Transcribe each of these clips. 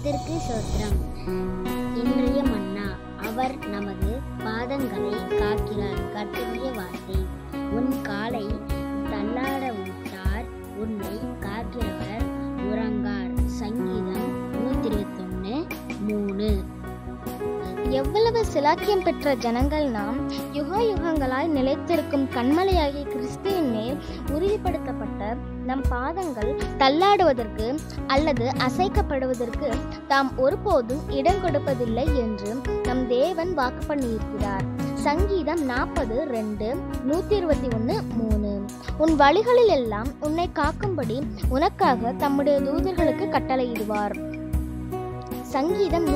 நாமத்திற்கு ஸ்தோத்திரம். இன்றைய மன்னா. அவர் நமது பாதங்களை காக்கிறார். கர்த்தருடைய வார்த்தை. உன் காலை தள்ளாட விட்டார், உன்னை காக்கிறவர் உறங்கார். சங்கீதம் 121:3. எவ்வளவு சிலாக்கியம் பெற்ற ஜனங்கள் நாம்! யுக யுகங்களாய் நிலைத்திருக்கும் கண்மலையாகிய கிறிஸ்துவின் மேல் உறுதிப்படுத்தப்பட்ட நம் பாதங்கள் தள்ளாடுவதற்கு அல்லது அசைக்கப்படுவதற்கு தாம் ஒருபோதும் இடம் கொடுப்பதில்லை என்று நம் தேவன் வாக்கு பண்ணியிருக்கிறார். சங்கீதம் 40:2, 121:3. உன் வழிகளில் எல்லாம் உன்னை காக்கும்படி உனக்காக தம்முடைய தூதர்களுக்கு கட்டளையிடுவார். சங்கீதம்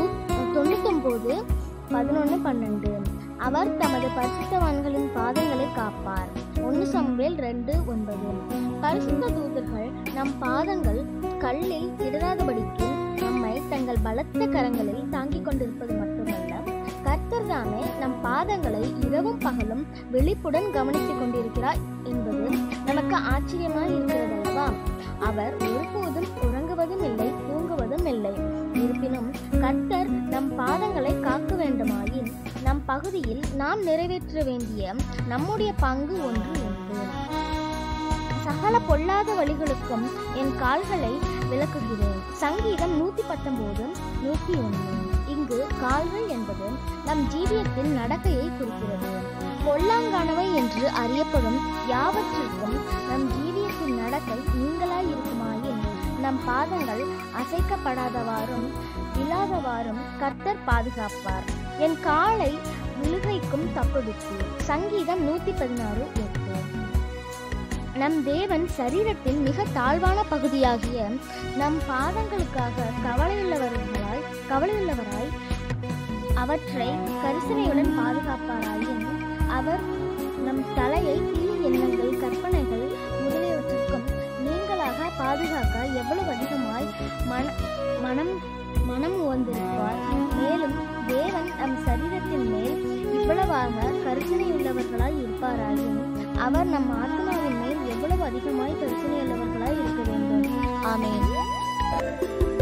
99:11-12. அவர் தமது பரிசுத்தவான்களின் பாதங்களை காப்பார். 1 சாமுவேல் 2:9. பரிசுத்த தூதர்கள் நம் பாதங்கள் கல்லில் இடராதபடிக்கு நம்மை தங்கள் பலத்த கரங்களில் தாங்கிக் கொண்டிருப்பது மட்டுமல்ல, கர்த்தர் தாமே நம் பாதங்களை இரவும் பகலும் விழிப்புடன் கவனித்துக் கொண்டிருக்கிறார் என்பது நமக்கு ஆச்சரியமாய் இருக்கிறது அல்லவா? அவர் ஒருபோதும் உறங்குவதும் இல்லை, தூங்குவதும் இல்லை. இருப்பினும் கர்த்தர் நம் பாதங்களை காக்க வேண்டுமாயின் நம் பகுதியில் நாம் நிறைவேற்ற வேண்டிய நம்முடைய பங்கு ஒன்று உண்டு. சகல பொல்லாத வழிகளுக்கும் என் கால்களை விலக்குகிறேன். சங்கீதம் 119:101. இங்கு கால்கள் என்பது நம் ஜீவியத்தின் நடக்கையை குறிக்கிறது. பொல்லாங்கானவை என்று அறியப்படும் யாவற்றிற்கும் நம் ஜீவியத்தின் நடக்கை நீங்களாய் இருக்குமாயின் நம் பாதங்கள் அசைக்கப்படாதவாறும் இல்லாதவாறும் கர்த்தர் பாதுகாப்பார். என் காலை விழுகைக்கும் தப்புவித்து. சங்கீதம் 116:8. நம் தேவன் சரீரத்தின் மிக தாழ்வான பகுதியாகிய நம் பாதங்களுக்காக கவலையுள்ளவராய் அவற்றை கரிசனையுடன் பாதுகாப்பாராயின் அவர் நம் தலையை தீய எண்ணங்கள், கற்பனைகள் முதலியவற்றிற்கும் நீங்களாக பாதுகாக்க எவ்வளவு அதிகமாய் மனம் உவந்திருப்பார். மேலும் தேவன் நம் சரீரத்தின் மேல் இவ்வளவாக கரிசனையுள்ளவர்களாய் இருப்பாராயின் அவர் நம் ஆத்மாவின் மேல் எவ்வளவு அதிகமாய் கரிசனையுள்ளவர்களாய் இருக்க வேண்டும். ஆமென்.